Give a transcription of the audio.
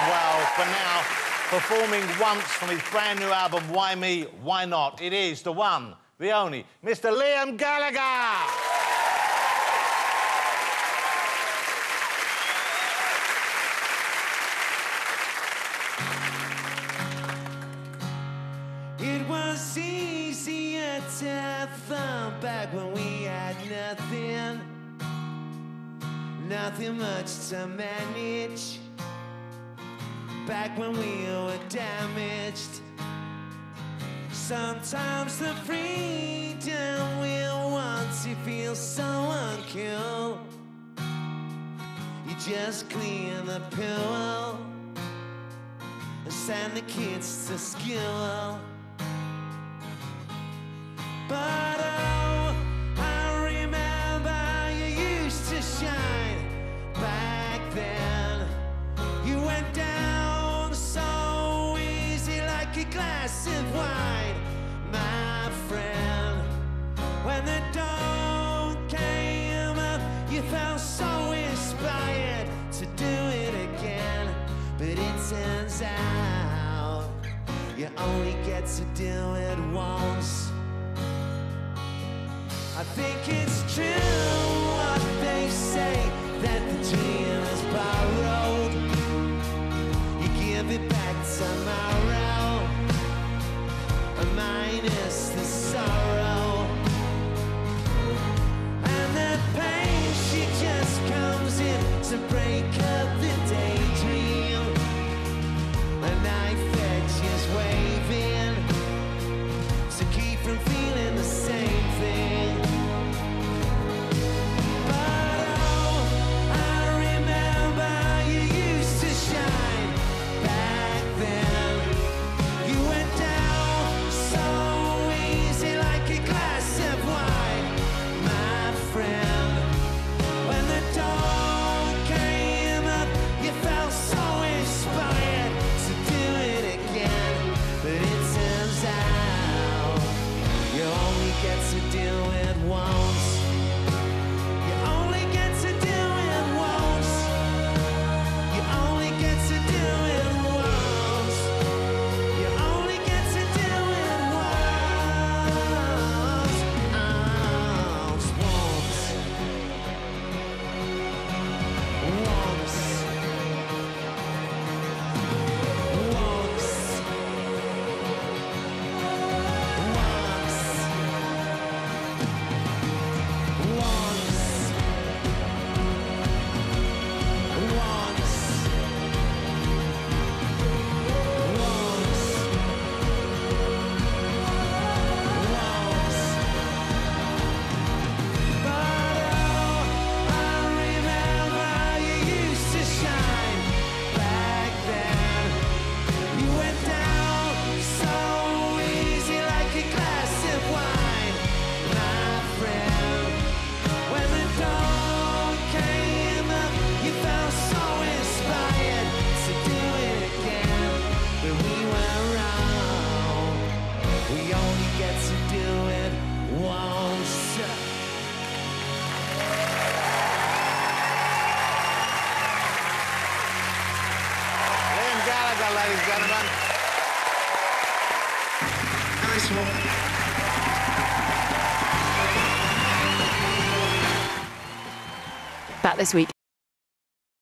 well. For now, performing once from his brand new album, Why Me, Why Not? It is the one, the only, Mr. Liam Gallagher! It was easier to have fun back when we had nothing. Nothing much to manage. Back when we were damaged. Sometimes the freedom we want to feel so uncool. You just clean the pillow and send the kids to school. But oh, I remember you used to shine back then. You went down so easy like a glass of wine, my friend. When the dawn came up, you felt so inspired to do it again. But it turns out you only get to do it once. I think it's true what they say, that the dream is borrowed. You give it back tomorrow, minus the sorrow. And the pain, she just comes in to break up the daydream. A knife edge is waving to keep from feeling the same thing. Ladies and gentlemen. Nice one. Back this week.